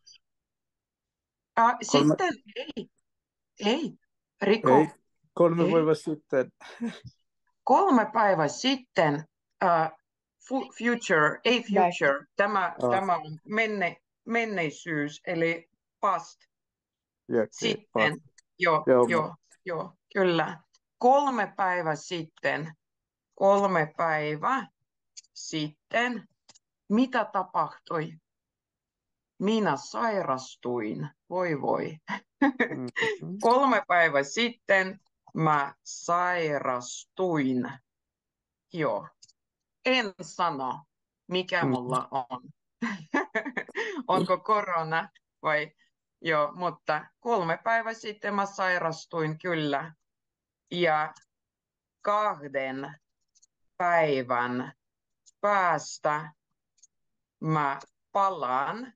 Sitten ei. Riku. Ei, 3 päivää sitten. 3 päivää sitten. Future, ei future. Tämä on menneisyys, eli past. Sitten. Joo, kyllä. 3 päivää sitten. 3 päivää sitten. Mitä tapahtui? Minä sairastuin. Voi. 3 päivää sitten mä sairastuin. Joo. En sano, mikä mulla on. Onko korona vai? Joo, mutta 3 päivää sitten mä sairastuin kyllä. Ja 2 päivän päästä mä palaan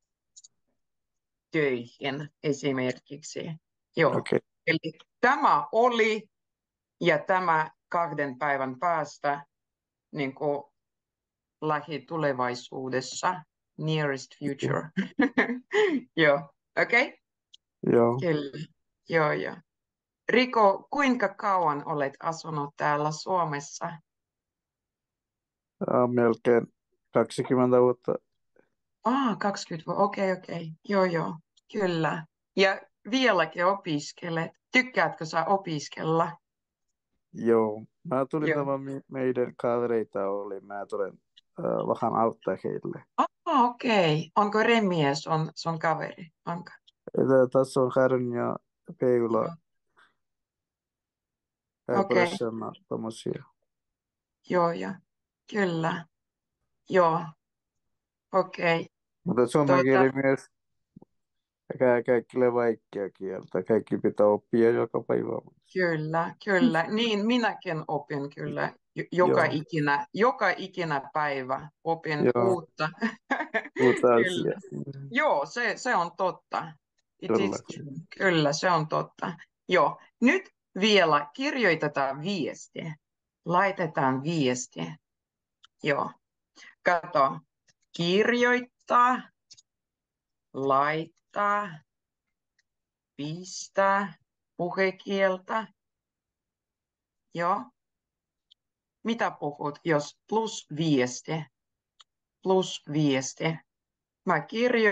töihin esimerkiksi. Joo. Okay. Eli tämä oli ja tämä 2 päivän päästä niin kuin lähitulevaisuudessa, nearest future. Joo, okei? Joo. Kyllä. Joo. Riko, kuinka kauan olet asunut täällä Suomessa? Melkein 20 vuotta. 20 vuotta, okei. Joo, kyllä. Ja vieläkin opiskelet. Tykkäätkö sä opiskella? Joo. Mä tulin tämä meidän kavereita oli. Mä tulin vähän auttaa heille. Okei. Onko Remie sun kaveri? Onko? Tässä on Karin ja Peula. Okei. Tommosia. Joo, kyllä. Joo. Okei. Mutta suomen kieli myös. Kaikille vaikea kieltä. Kaikki pitää oppia joka päivä. Kyllä. Niin, minäkin opin kyllä. Joka ikinä päivä opin uutta. Uutta asiaa. Joo, se on totta. Kyllä, se on totta. Joo, nyt vielä kirjoitetaan viesti. Laitetaan viesti. Joo. Kato. Kirjoittaa, laittaa, pistää, puhekieltä. Joo. Mitä puhut, jos plus viesti? Mä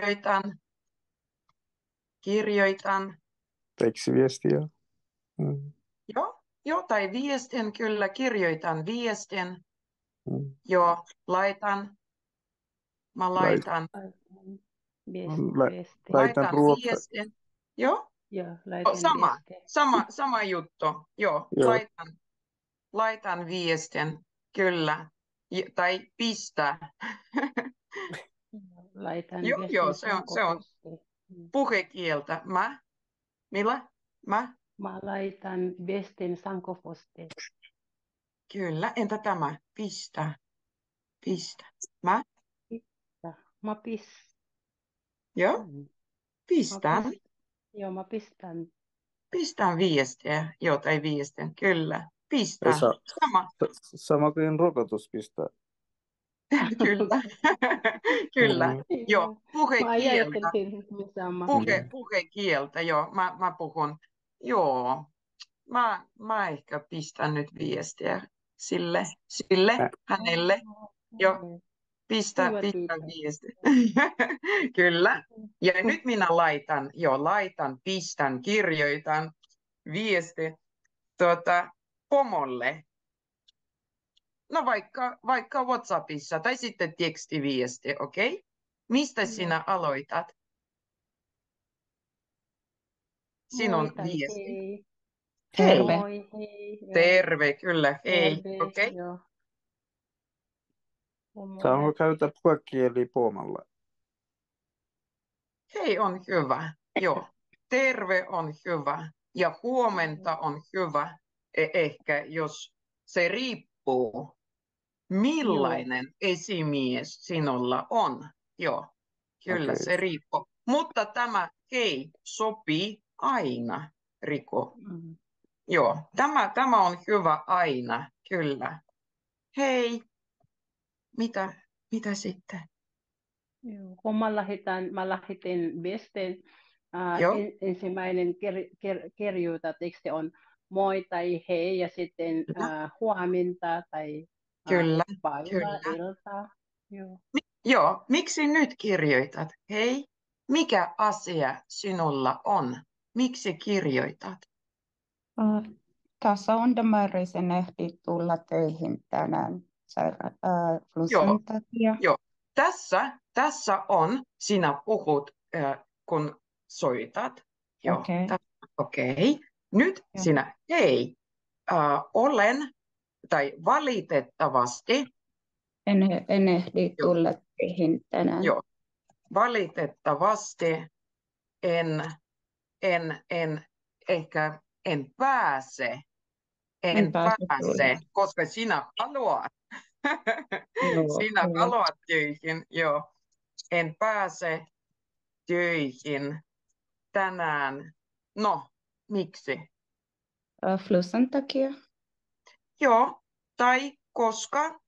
kirjoitan. Tekstiviestiä. Joo, tai viestin, kyllä, kirjoitan viestin. Joo, laitan. Mä laitan. Laitan viestin. Joo? Sama juttu. Joo. Laitan viestin. Kyllä. Tai pistä. Laitan joo, se on puhekieltä. Millä? Mä laitan viestin sankopostiin. Kyllä. Entä tämä? Pistä. Mä? Mä pistän. Joo. Pistän. Joo, mä pistän. Pistän viestiä. Joo, tai viestin. Kyllä. Pistän. Ei Sama. sama kuin rokotuspiste. Kyllä. Kyllä. Joo. Mä Puhekieltä. ajattelin sama. Puhekieltä. Joo. Mä puhun. Joo. Mä ehkä pistän nyt viestiä hänelle. Joo. Pistä viesti. Kyllä. Ja nyt minä laitan, pistän, kirjoitan viesti pomolle. No vaikka WhatsAppissa tai sitten tekstiviesti, okei? Okay? Mistä sinä aloitat? Sinun viesti. Hei. Moi, hei. Terve, kyllä. Hei. Terve, Okei. joo. Saanko käyttää puhekieli pomolle? Hei on hyvä. Joo. Terve on hyvä. Ja huomenta on hyvä. Ehkä jos se riippuu, millainen esimies sinulla on. Joo. Kyllä Okei. se riippuu. Mutta tämä hei sopii aina, Riku. Joo. Tämä on hyvä aina. Kyllä. Hei. Mitä sitten? Kun mä lähetin viestin, Joo. ensimmäinen kirjoita teksti on moi tai hei ja sitten huomenta tai Kyllä. päivä, ilta. Joo. Joo, miksi nyt kirjoitat? Hei, mikä asia sinulla on? Miksi kirjoitat? Tässä on Damaris, ehti tulla töihin tänään flussan takia. Joo. Tässä on, sinä puhut, kun soitat. Joo. Okei. Nyt sinä, hei, olen, tai valitettavasti. En ehdi tulla töihin tänään. Joo. Valitettavasti en pääse. En pääse, koska sinä haluat. Sinä haluat töihin, joo. En pääse töihin tänään. No, miksi? Flussan takia. Joo, tai koska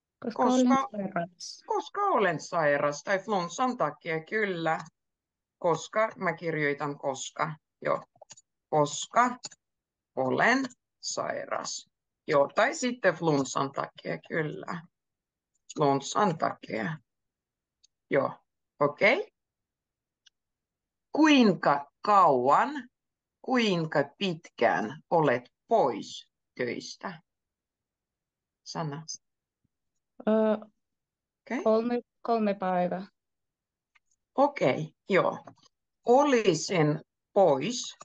olen sairas. olen sairas, tai flunssan takia, kyllä. Koska, mä kirjoitan koska, joo. Koska olen sairas. Joo, tai sitten flunssan takia, kyllä. Flunssan takia. Joo, okei. Kuinka pitkään olet pois töistä? Sanna. Kolme päivää. Okei, joo. Olisin pois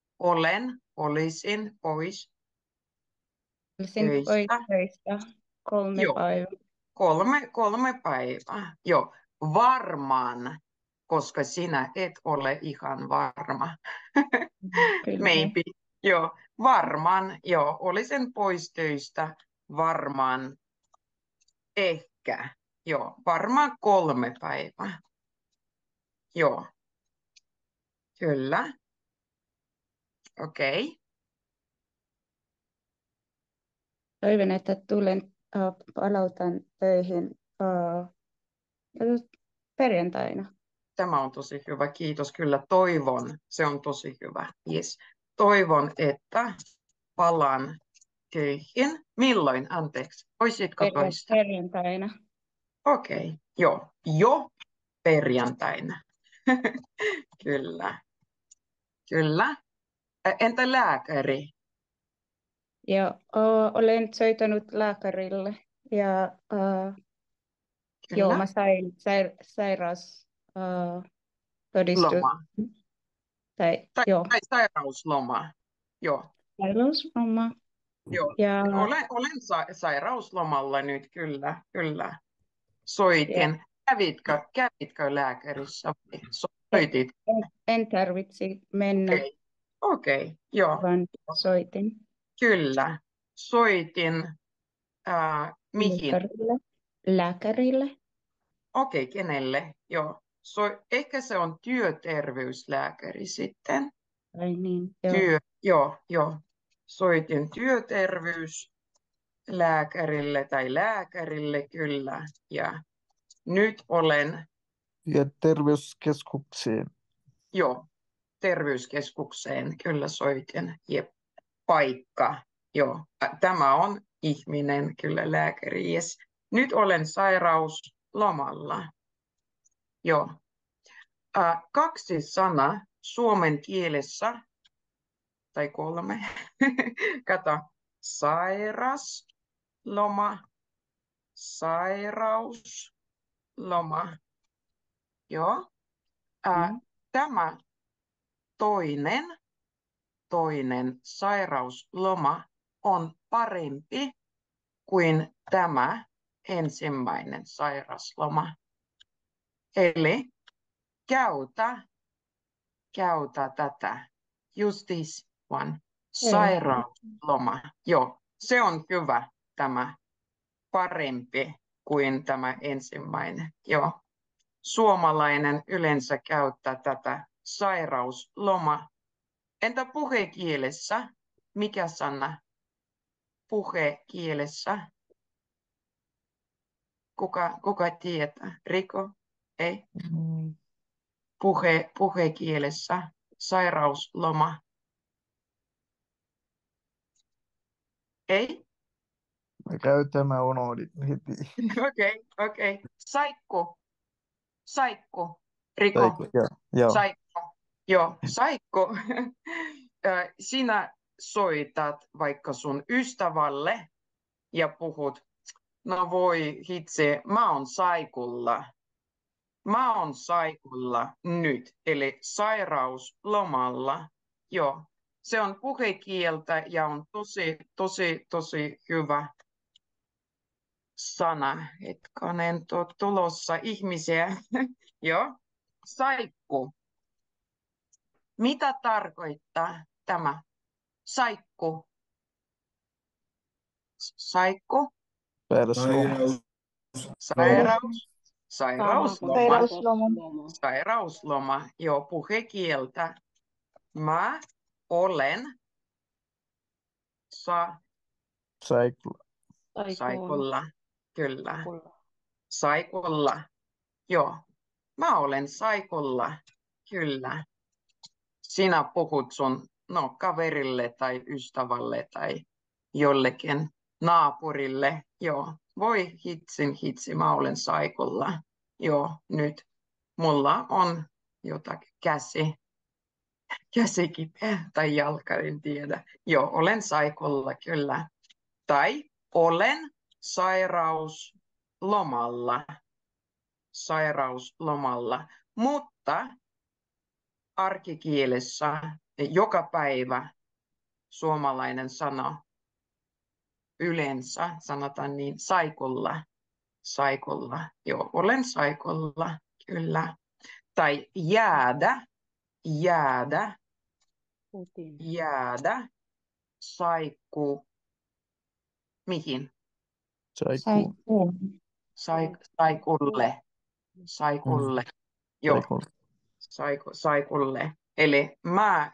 töistä 3 päivää. 3 päivää. Joo, varmaan, koska sinä et ole ihan varma. Maybe. Joo, varmaan. Joo, olisin pois töistä varmaan. Ehkä. Joo, varmaan 3 päivää. Joo. Kyllä. Okei. Toivon, että palautan töihin perjantaina. Tämä on tosi hyvä. Kiitos. Kyllä toivon. Se on tosi hyvä. Yes. Toivon, että palaan töihin. Milloin? Anteeksi. Voisitko toistaa? Perjantaina. Okei. Joo. Jo perjantaina. Kyllä. Entä lääkäri? Ja olen soittanut lääkärille ja mä sain sairaus todistus. Loma. Tai sairausloma. Joo. Sairausloma. Joo. Ja olen sairauslomalla nyt, kyllä. Soitin. Kävitkö lääkärissä? Soitit? En tarvitse mennä. Okei. Joo. Vaan soitin. Kyllä. Soitin Mihin? Lääkärille. Okei, kenelle? Joo. Ehkä se on työterveyslääkäri sitten. Ai niin, joo. Joo. Soitin työterveyslääkärille tai lääkärille kyllä. Ja nyt olen, Ja terveyskeskukseen. terveyskeskukseen kyllä soitin. Jep, paikka. Joo, tämä on ihminen, kyllä lääkäri. Yes. Nyt olen sairauslomalla. Joo. 2 sanaa suomen kielessä, tai 3. Kato, sairasloma, sairausloma. Joo. Tämä toinen sairausloma on parempi kuin tämä ensimmäinen sairausloma. Eli käytä tätä. Just this one. Sairausloma. Joo, se on hyvä tämä. Parempi kuin tämä ensimmäinen. Joo. Suomalainen yleensä käyttää tätä sairausloma. Entä puhekielessä? Mikä sana puhekielessä? Kuka tietää? Riko? Ei? Puhekielessä sairausloma. Ei? Mä unohdin heti. Okei. Saikku. Riko? Joo. Saikku. Sinä soitat vaikka sun ystävälle ja puhut, no voi hitsi, mä oon saikulla. Mä oon saikulla nyt, eli sairauslomalla. Joo, se on puhekieltä ja on tosi hyvä sana. Hetkonen, tulossa ihmisiä. Joo, saikku. Mitä tarkoittaa tämä? Saikku. Saikku. Sairausloma. Joo, puhekieltä. Mä olen saikulla. Kyllä. Saikulla. Joo. Mä olen saikulla. Kyllä. Sinä puhut sun kaverille tai ystävälle tai jollekin naapurille. Joo. Voi hitsi, mä olen saikulla. Joo, nyt mulla on jotakin käsikipeä tai jalka, en tiedä. Joo, olen saikulla, kyllä. Tai olen sairauslomalla. Mutta arkikielessä joka päivä suomalainen sana yleensä sanotaan niin saikulla. Joo, olen saikulla, kyllä. Tai jäädä, saikku, mihin? Saikulle. Joo, saikulle. Eli mä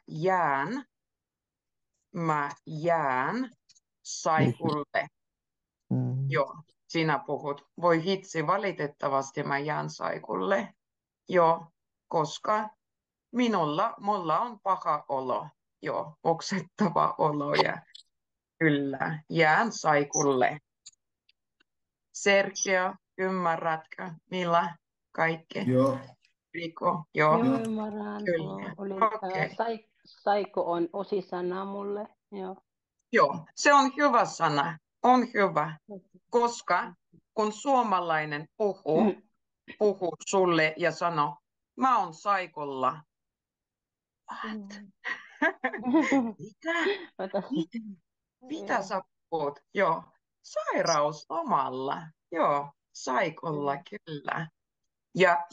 jään saikulle. Joo, sinä puhut. Voi hitsi, valitettavasti mä jään saikulle. Joo, koska mulla on paha olo. Joo, oksettava olo ja kyllä, jään saikulle. Sergio, ymmärrätkö, millä kaikki? Joo. Riko, joo. Ymmärrän. Kyllä. Saiko on osisana mulle. Joo, se on hyvä sana. On hyvä, koska kun suomalainen puhuu sulle ja sanoo, mä oon saikulla. Mitä sä puhut? Joo, sairauslomalla. Joo, saikulla, kyllä. Ja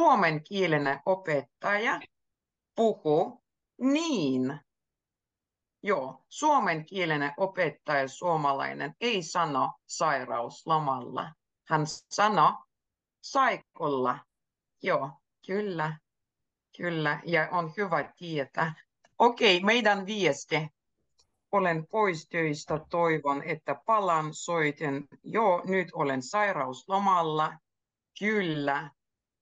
suomenkielinen opettaja puhuu niin. Joo, suomenkielinen opettaja suomalainen ei sano sairauslomalla. Hän sanoo saikolla. Joo, kyllä, kyllä. Ja on hyvä tietää. Okei, meidän viesti. Olen pois töistä, toivon, että palaan, soitin. Joo, nyt olen sairauslomalla. Kyllä.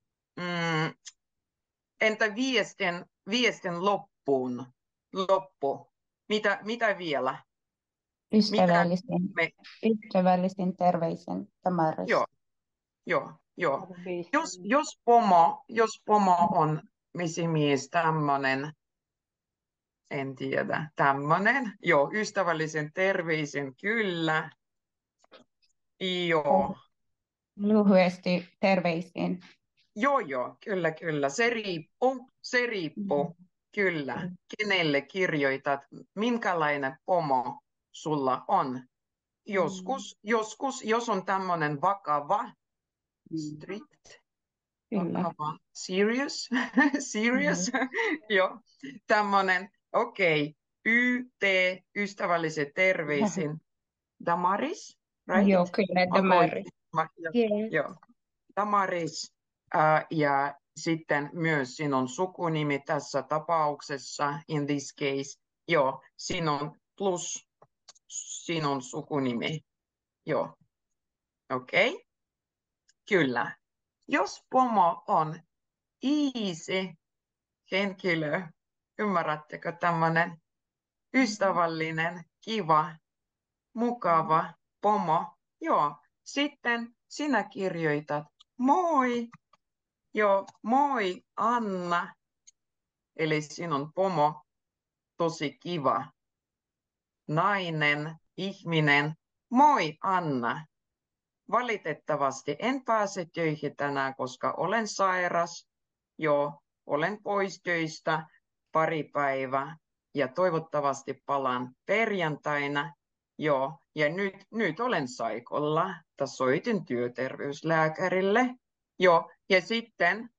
Entä viestin loppu? Mitä vielä? Ystävällisin terveisin Tamaris. Joo. Jos pomo on mesimies tämmöinen, en tiedä, tämmöinen. Joo, ystävällisen terveisin, kyllä. Joo. Lyhyesti terveisin. Joo, kyllä. Se riippuu, kyllä. Kenelle kirjoitat, minkälainen pomo sulla on. Joskus, jos on tämmöinen vakava, strict, vakava, serious, joo, tämmöinen, okei, ystävälliset terveisin, Damaris, right? Joo, kyllä, Damaris. Joo, Damaris, ja sitten myös sinun sukunimi tässä tapauksessa, in this case, joo, sinun plus sinun sukunimi, joo, okei, kyllä. Jos pomo on easy henkilö, ymmärrättekö tämmöinen ystävällinen, kiva, mukava pomo, joo, sitten sinä kirjoitat moi. Joo, moi Anna, eli sinun pomo, tosi kiva. Nainen, ihminen, moi Anna. Valitettavasti en pääse töihin tänään, koska olen sairas. Joo, olen pois töistä pari päivää ja toivottavasti palaan perjantaina. Joo, ja nyt olen saikolla. Soitin työterveyslääkärille. Joo, ja sitten,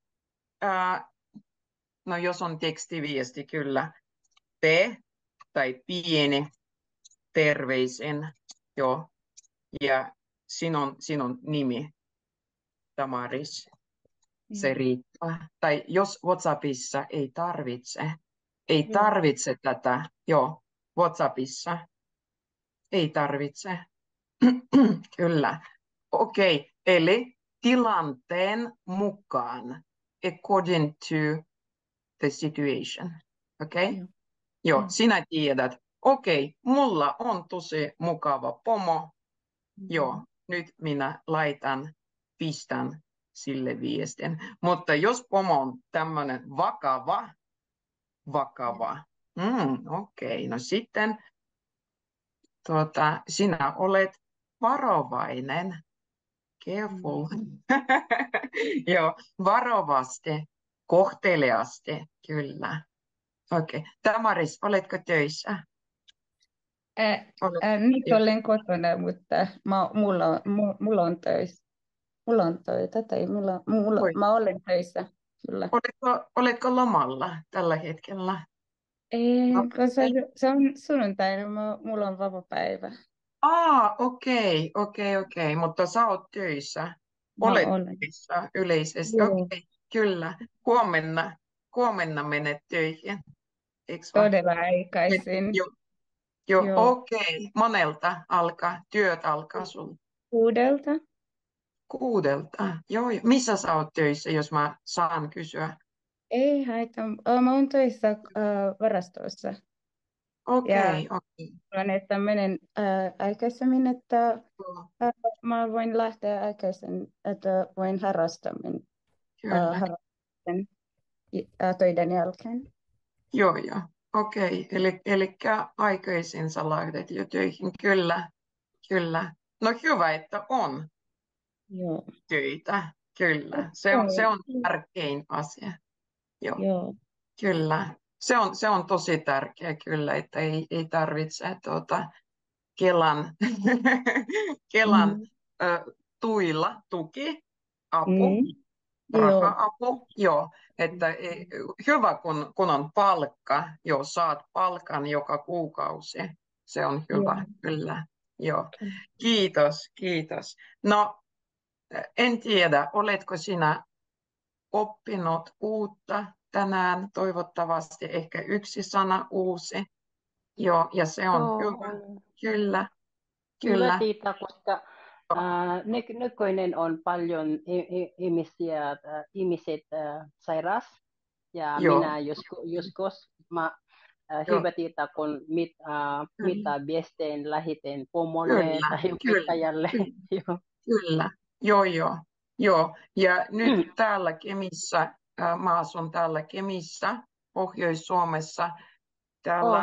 no jos on tekstiviesti, kyllä, te tai pieni terveisin, joo, ja sinun nimi, Damaris, se riittää. Tai jos WhatsAppissa ei tarvitse tätä, joo, WhatsAppissa ei tarvitse, kyllä, okei, eli tilanteen mukaan, according to the situation, okei? Joo, sinä tiedät, okei, mulla on tosi mukava pomo, joo, nyt minä pistän sille viestin. Mutta jos pomo on tämmöinen vakava, okei, no sitten sinä olet varovainen. Careful. Joo, varovasti, kohteliaasti, kyllä. Okei. Damaris, oletko töissä? Nyt olen kotona, mutta mulla on töissä. Mulla on töitä, tai mä olen töissä, kyllä. Oletko lomalla tällä hetkellä? Ei, koska se on sunnuntaina, mulla on vapaapäivä. Okei, mutta sä oot töissä. Olet töissä yleisesti. Okei, kyllä. Huomenna menet töihin. Todella aikaisin. Joo. Okei. Monelta työt alkaa sulla? 6:00. 6:00. Joo. Missä sä oot töissä, jos mä saan kysyä? Ei haita. Mä oon töissä varastossa. Okei. Että menen aikaisemmin, että mä voin lähteä aikaisemmin, että voin harrastaa töiden jälkeen. Joo. Okei. Eli aikaisin sä lähdet jo töihin. Kyllä. No hyvä, että on töitä. Kyllä. Se on tärkein asia. Joo. Kyllä. Se on tosi tärkeä kyllä, että ei tarvitse Kelan tuilla apu. raha-apu, joo, että hyvä kun on palkka, joo, saat palkan joka kuukausi, se on hyvä, kyllä, joo. Kiitos. No, en tiedä, oletko sinä oppinut uutta tänään, toivottavasti ehkä yksi sana uusi, joo, ja se on hyvä, kyllä. Hyvä siitä, koska nykyinen on paljon ihmiset sairas ja minä joskus hyvä tietää, kun mitä viestin lähiten pomolle tai opettajalle. Kyllä, joo. Ja nyt täällä Kemissä, mä asun täällä Kemissä, Pohjois-Suomessa, täällä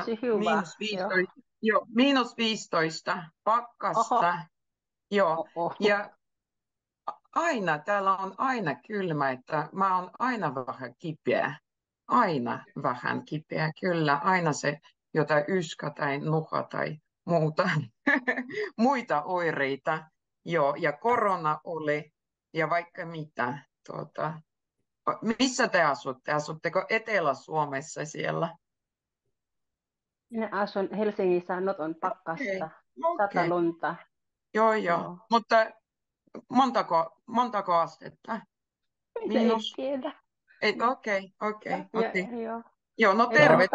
-15 pakkasta, joo. Ja täällä on aina kylmä, että mä oon aina vähän kipeä, kyllä, aina se jotain yskä tai nuha tai muita oireita, joo, ja korona oli, ja vaikka mitä, missä te asutte? Asutteko Etelä-Suomessa siellä? Minä asun Helsingissä, nyt on pakkasta, 100 lunta. Joo. Mutta montako astetta? Minus? Ei tiedä. Okei. Joo, no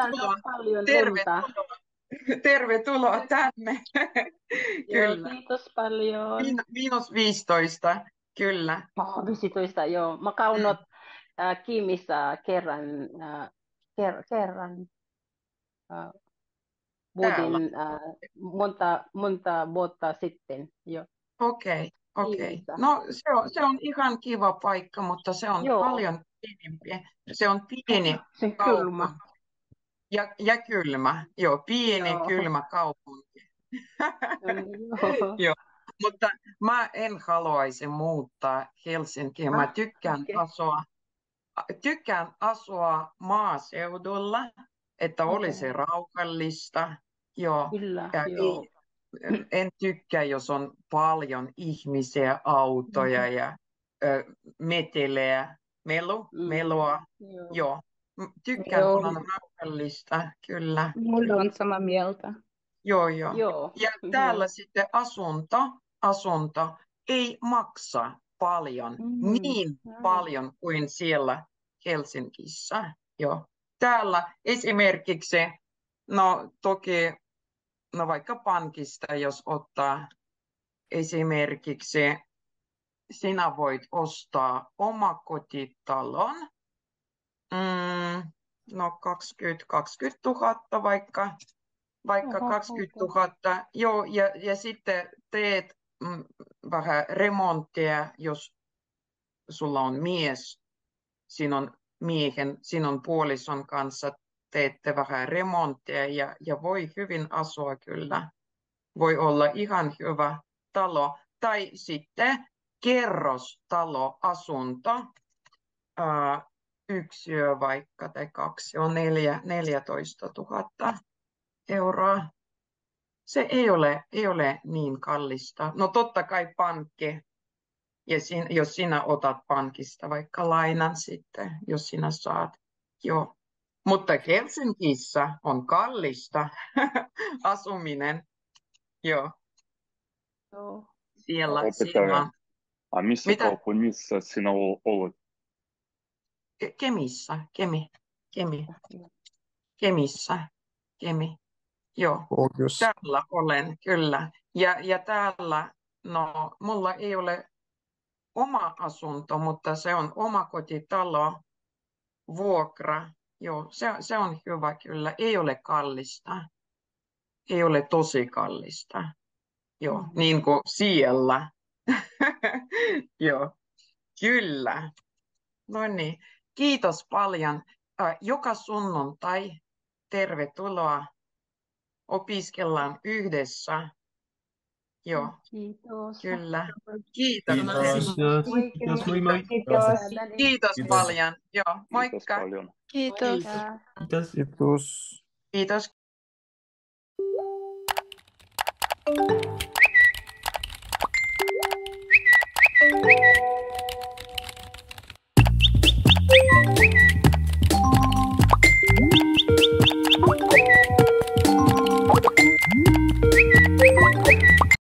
tervetuloa tänne. Kyllä. Kiitos paljon. -15, kyllä. 15, joo. Mä kaunut Kimissä kerran. Vuoden monta vuotta sitten. Okei. No se on ihan kiva paikka, mutta se on paljon pienempi. Se on pieni kylmä. Ja kylmä, pieni kylmä kaupunki. Joo. Mutta mä en haluaisi muuttaa Helsinkiin. Mä tykkään asua maaseudulla, että olisi rauhallista. Joo. Kyllä, en tykkää, jos on paljon ihmisiä, autoja ja melua. Joo. Tykkään, kun on rauhallista, kyllä. Mulla on sama mieltä. Joo. Ja täällä sitten asunto ei maksa paljon, niin paljon kuin siellä Helsingissä. Joo. Täällä esimerkiksi, vaikka pankista, jos ottaa esimerkiksi, sinä voit ostaa omakotitalon, 20 000 vaikka 20 000, joo, ja sitten teet vähän remonttia, jos sulla on mies, sinun puolison kanssa teette vähän remonttia ja voi hyvin asua kyllä. Voi olla ihan hyvä talo. Tai sitten kerrostalo, asunto, yksi yö vaikka tai kaksi on 14 000 euroa. Se ei ole niin kallista. No totta kai pankki. Ja jos sinä otat pankista vaikka lainan sitten, jos sinä saat. Joo. Mutta Helsingissä on kallista asuminen. Joo. Siellä. A missä kaupungissa sinä olet? Kemissä. Joo. Täällä olen, kyllä. Ja täällä, mulla ei ole oma asunto, mutta se on omakotitalo, vuokra. Joo, se on hyvä kyllä. Ei ole kallista. Ei ole tosi kallista. Joo, niin kuin siellä. Joo, kyllä. No niin, kiitos paljon. Joka sunnuntai tervetuloa. Opiskellaan yhdessä. Joo, kyllä. Kiitos. Kiitos paljon. Joo, moikka. Kiitos. Kiitos.